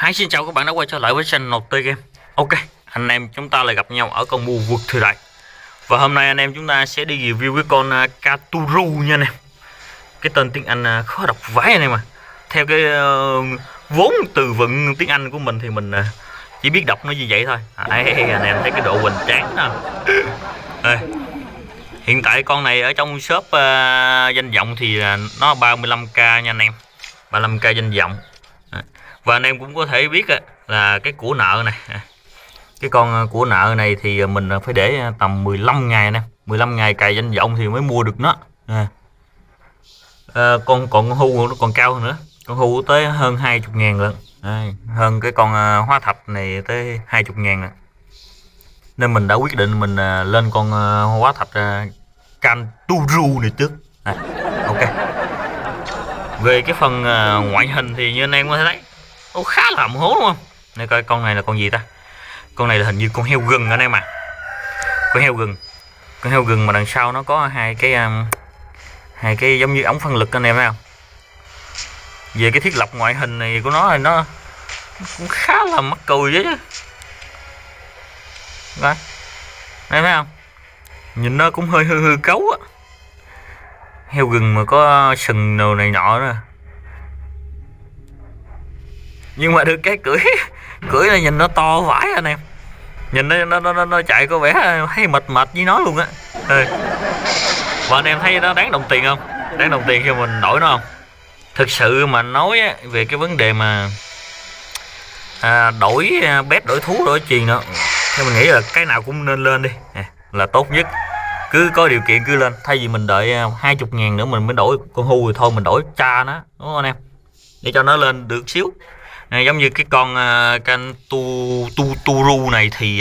Xin chào các bạn đã quay trở lại với channel NT Game. Ok, anh em chúng ta lại gặp nhau ở con mua vượt thời đại. Và hôm nay anh em chúng ta sẽ đi review cái con Katuru nha anh em. Cái tên tiếng Anh khó đọc vãi anh em mà. Theo cái vốn từ vựng tiếng Anh của mình thì mình chỉ biết đọc nó như vậy thôi. Anh em thấy cái độ hoành tráng đó. Hiện tại con này ở trong shop danh vọng thì nó 35k nha anh em. 35k danh vọng. Và anh em cũng có thể biết là cái của nợ này, cái con của nợ này thì mình phải để tầm 15 ngày nè, 15 ngày cày danh vọng thì mới mua được nó. Con hưu nó còn cao hơn nữa, con hưu tới hơn 20.000 lần, hơn cái con hóa thạch này tới 20.000 lần. Nên mình đã quyết định mình lên con hóa thạch Katuru này trước. Ok, về cái phần ngoại hình thì như anh em có thể thấy nó khá là hầm hố đúng không? Đây coi con này là con gì ta? Con này là hình như con heo rừng anh em à. Con heo rừng mà đằng sau nó có hai cái giống như ống phân lực anh em thấy không? Về cái thiết lập ngoại hình này của nó thì nó cũng khá là mắc cười chứ. Đây, thấy không? Nhìn nó cũng hơi hư cấu á. Heo rừng mà có sừng đồ này nọ nữa. Nhưng mà được cái cưỡi là nhìn nó to vãi anh em. Nhìn nó chạy có vẻ hay mệt với nó luôn á. Và anh em thấy nó đáng đồng tiền không? Đáng đồng tiền khi mình đổi nó không? Thực sự mà nói về cái vấn đề mà đổi pet, đổi thú, đổi chuyền nữa, theo mình nghĩ là cái nào cũng nên lên đi là tốt nhất. Cứ có điều kiện cứ lên, thay vì mình đợi 20.000 nữa mình mới đổi con hưu thì thôi mình đổi cha nó, đúng không anh em? Để cho nó lên được xíu. Giống như cái con Katuru này thì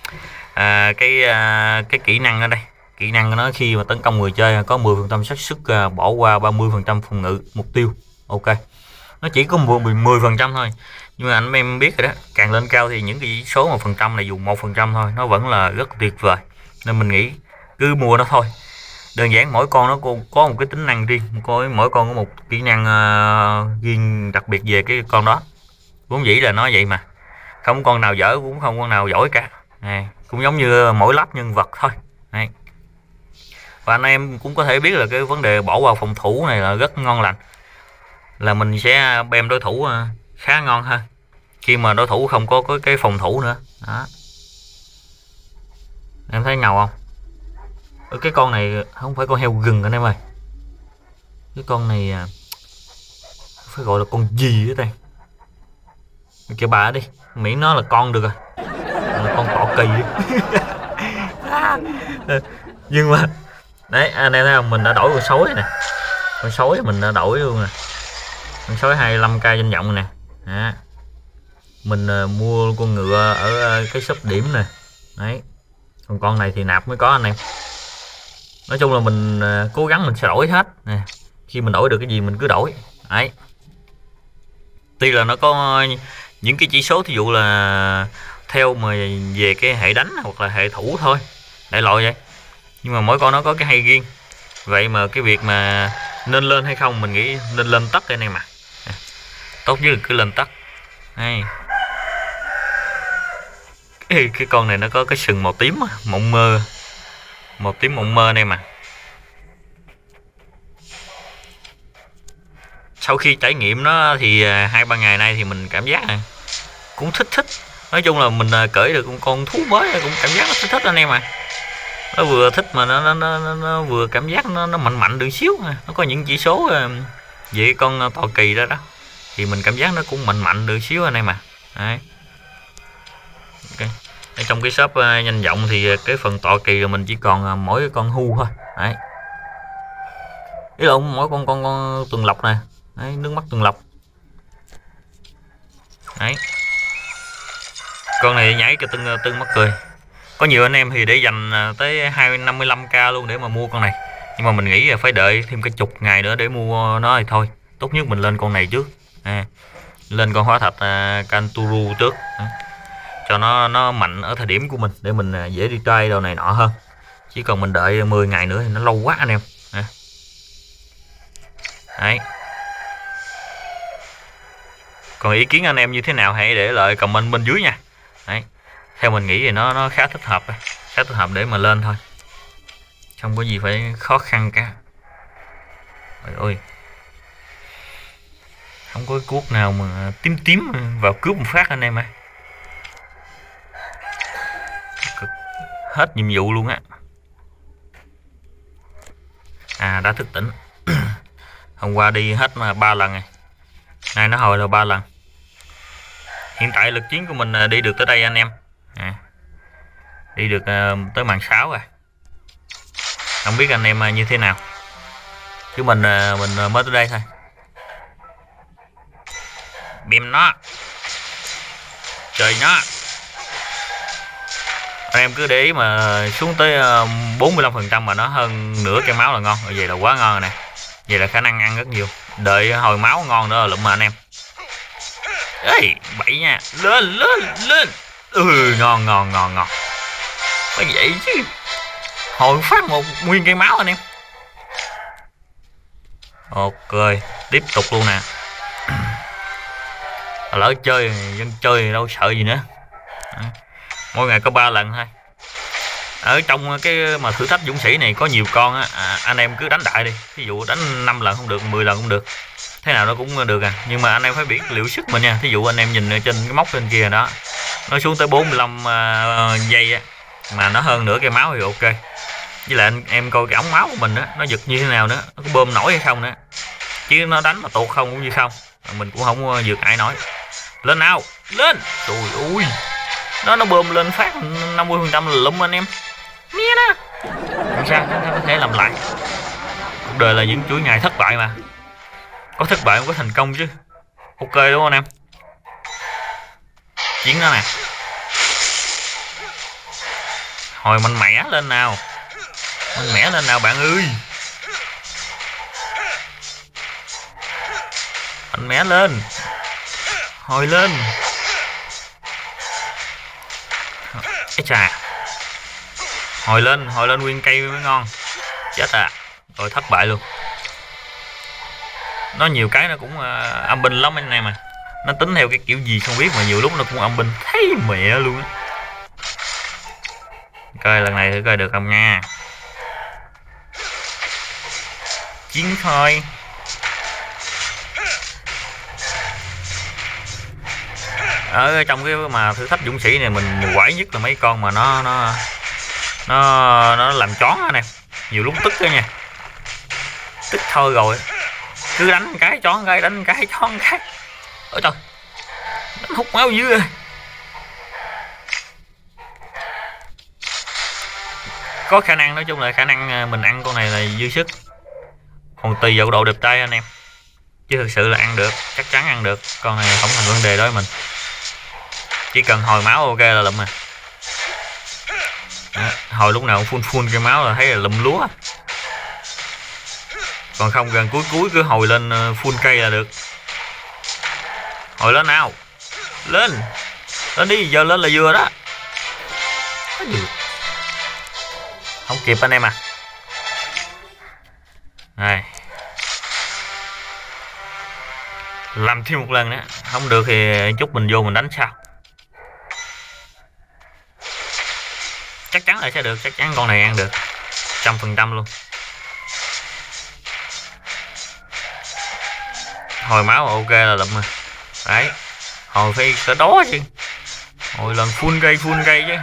cái kỹ năng ở đây, kỹ năng của nó khi mà tấn công người chơi có 10% xác suất bỏ qua 30% phòng ngự mục tiêu. Ok, nó chỉ có 10% thôi, nhưng mà anh em biết rồi đó, càng lên cao thì những cái số mà phần trăm này dù 1% thôi nó vẫn là rất tuyệt vời. Nên mình nghĩ cứ mua nó thôi. Đơn giản mỗi con nó có một cái tính năng riêng, mỗi con có một kỹ năng riêng đặc biệt về cái con đó. Vốn dĩ là nó vậy mà, không con nào dở cũng không con nào giỏi cả. Cũng giống như mỗi lắp nhân vật thôi. Và anh em cũng có thể biết là cái vấn đề bỏ vào phòng thủ này là rất ngon lành, là mình sẽ bem đối thủ khá ngon hơn khi mà đối thủ không có cái phòng thủ nữa đó. Em thấy ngầu không? Cái con này không phải con heo rừng anh em ơi, cái con này phải gọi là con gì đó đây, kìa bà đi, miễn nó là con được rồi, là con cọ kỳ. Nhưng mà đấy anh em thấy không, mình đã đổi con sói nè, con sói mình đã đổi luôn nè, con sói 25k danh vọng nè. Mình mua con ngựa ở cái shop điểm nè. Đấy, còn con này thì nạp mới có anh em. Nói chung là mình cố gắng mình sẽ đổi hết nè, khi mình đổi được cái gì mình cứ đổi. Đấy, tuy là nó có những cái chỉ số thí dụ là theo mà về cái hệ đánh hoặc là hệ thủ thôi, đại loại vậy, nhưng mà mỗi con nó có cái hay riêng. Vậy mà cái việc mà nên lên hay không, mình nghĩ nên lên tất đây này mà, tốt nhất là cứ lên tất. Cái con này nó có cái sừng màu tím mộng mơ, màu tím mộng mơ này mà. Sau khi trải nghiệm nó thì 2-3 ngày nay thì mình cảm giác cũng thích. Nói chung là mình cởi được con thú mới cũng cảm giác nó thích anh em à. Nó vừa thích mà nó vừa cảm giác nó mạnh được xíu. Nó có những chỉ số về con tọa kỳ đó thì mình cảm giác nó cũng mạnh được xíu anh em à. Đấy. Okay. Ở trong cái shop nhanh vọng thì cái phần tọa kỳ là mình chỉ còn mỗi con hưu thôi. Đấy. Ý lộn, mỗi con tuần lộc nè. Đấy, nước mắt tuần lộc. Đấy. Con này nhảy cái tưng mắc cười. Có nhiều anh em thì để dành tới 55k luôn để mà mua con này, nhưng mà mình nghĩ là phải đợi thêm cái chục ngày nữa để mua nó thì thôi. Tốt nhất mình lên con này trước, lên con hóa thạch Katuru trước, cho nó mạnh ở thời điểm của mình để mình dễ đi try đồ này nọ hơn. Chỉ còn mình đợi 10 ngày nữa thì nó lâu quá anh em. Đấy. Còn ý kiến anh em như thế nào hãy để lại comment bên dưới nha. Đấy, theo mình nghĩ thì nó khá thích hợp, khá thích hợp để mà lên thôi, không có gì phải khó khăn cả. Ôi ôi, không có cuốc nào mà tím tím vào cướp một phát anh em ơi. Hết nhiệm vụ luôn á. À, đã thức tỉnh. Hôm qua đi hết mà 3 lần rồi, nay nó hồi là 3 lần. Hiện tại lực chiến của mình đi được tới đây anh em. Đi được tới màn 6 rồi. Không biết anh em như thế nào, chứ mình mới tới đây thôi. Bìm nó, trời nó. Anh em cứ để ý mà xuống tới 45% mà nó hơn nửa cây máu là ngon. Vậy là quá ngon rồi nè. Vậy là khả năng ăn rất nhiều. Đợi hồi máu ngon nữa là lụm mà anh em. Ê, bậy nha. Lên lên lên. Ngon ngon ngon ngon. Phải vậy chứ. Hồi phát một nguyên cây máu anh em. Ok, tiếp tục luôn nè. Lỡ chơi, dân chơi đâu sợ gì nữa. Mỗi ngày có 3 lần thôi. Ở trong cái mà thử thách dũng sĩ này có nhiều con á, anh em cứ đánh đại đi. Ví dụ đánh 5 lần không được, 10 lần không được, thế nào nó cũng được à. Nhưng mà anh em phải biết liệu sức mình nha. Thí dụ anh em nhìn ở trên cái móc trên kia đó, nó xuống tới 45 giây á, mà nó hơn nửa cây máu thì ok. Với lại anh em coi cái ống máu của mình á, nó giật như thế nào nữa, nó có bơm nổi hay không nữa. Chứ nó đánh mà tuột không cũng như không, mình cũng không vượt ai nói. Lên nào, lên. Trời ơi, nó bơm lên phát 50% là lụm anh em. Nghe đó. Làm sao chúng ta có thể làm lại. Cuộc đời là những chuỗi ngày thất bại mà. Có thất bại không có thành công chứ. Ok đúng không anh em? Chiến đó nè. Hồi mạnh mẽ lên nào. Mạnh mẽ lên nào bạn ơi. Mạnh mẽ lên. Hồi lên. Ê chà. Hồi lên nguyên cây mới ngon. Chết à. Rồi thất bại luôn. Nó nhiều cái nó cũng âm binh lắm anh em mà. Nó tính theo cái kiểu gì không biết mà nhiều lúc nó cũng âm binh thấy mẹ luôn á. Coi lần này thử coi được không nha. Chiến thôi. Ở trong cái mà thử thách dũng sĩ này mình quải nhất là mấy con mà nó làm chón nè. Nhiều lúc tức đó nha. Tức thôi rồi. Cứ đánh cái chón cái, đánh cái chón cái. Ôi trời. Đánh hút máu dữ rồi. Có khả năng, nói chung là khả năng mình ăn con này là dư sức. Còn tùy vào độ đẹp tay anh em. Chứ thực sự là ăn được, chắc chắn ăn được. Con này không thành vấn đề đối với mình. Chỉ cần hồi máu ok là lụm à. Đó, hồi lúc nào full cái máu là thấy là lụm lúa. Còn không gần cuối cứ hồi lên full cây là được. Hồi lên nào. Lên. Lên đi, giờ lên là vừa đó. Không kịp anh em à. Này. Làm thêm một lần nữa. Không được thì chút mình vô mình đánh sao. Chắc chắn là sẽ được. Chắc chắn con này ăn được 100% luôn. Hồi máu ok là lụm mà. Đấy. Hồi phải cỡ đó chứ. Hồi lần full cây chứ.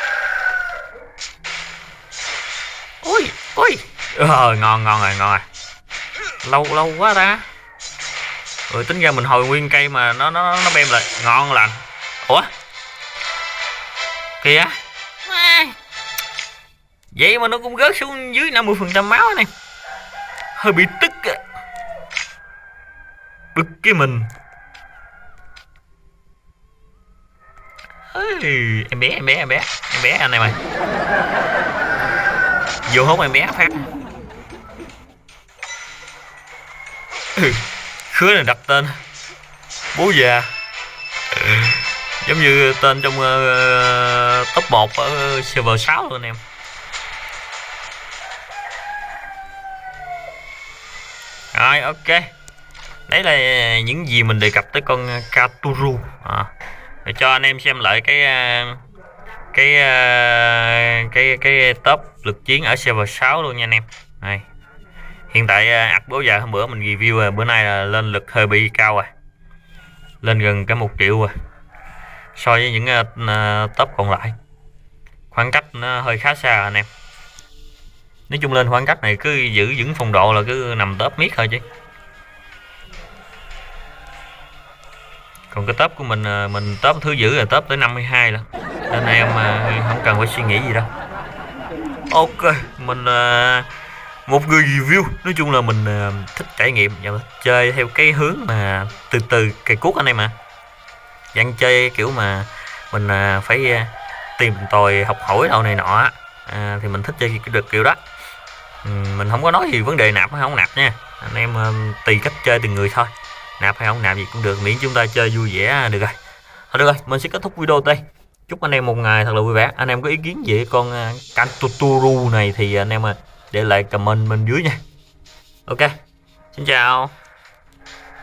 Ôi ôi. Ngon rồi. Lâu quá ta. Rồi tính ra mình hồi nguyên cây mà nó bem lại ngon lành. Ủa kìa. Vậy mà nó cũng rớt xuống dưới 50% máu này. Hơi bị tức á. Bực cái mình. Em bé anh em ơi. Vô hốt em bé phát. Khứa này đặt tên bố già. Giống như tên trong top 1 ở server 6 luôn anh em. Rồi ok. Đấy là những gì mình đề cập tới con Katuru. Để cho anh em xem lại cái top lực chiến ở server 6 luôn nha anh em. Này. Hiện tại ạc bố giờ hôm bữa mình review bữa nay là lên lực hơi bị cao rồi. Lên gần cả 1 triệu rồi. So với những top còn lại. Khoảng cách nó hơi khá xa anh em. Nói chung lên khoảng cách này cứ giữ vững phong độ là cứ nằm top miết thôi chứ. Còn cái top của mình top thứ giữ là top tới 52 là. Nên em không cần phải suy nghĩ gì đâu. Ok, mình một người review, nói chung là mình thích trải nghiệm và chơi theo cái hướng mà từ từ cày cuốc anh em mà. Dạng chơi kiểu mà mình phải tìm tòi học hỏi đâu này nọ thì mình thích chơi được kiểu đó. Mình không có nói gì vấn đề nạp hay không nạp nha, anh em tùy cách chơi từng người thôi, nạp hay không nạp gì cũng được, miễn chúng ta chơi vui vẻ được rồi. Thôi được rồi, mình sẽ kết thúc video đây. Chúc anh em một ngày thật là vui vẻ. Anh em có ý kiến gì con Katuru này thì anh em để lại comment bên dưới nha. Ok, xin chào.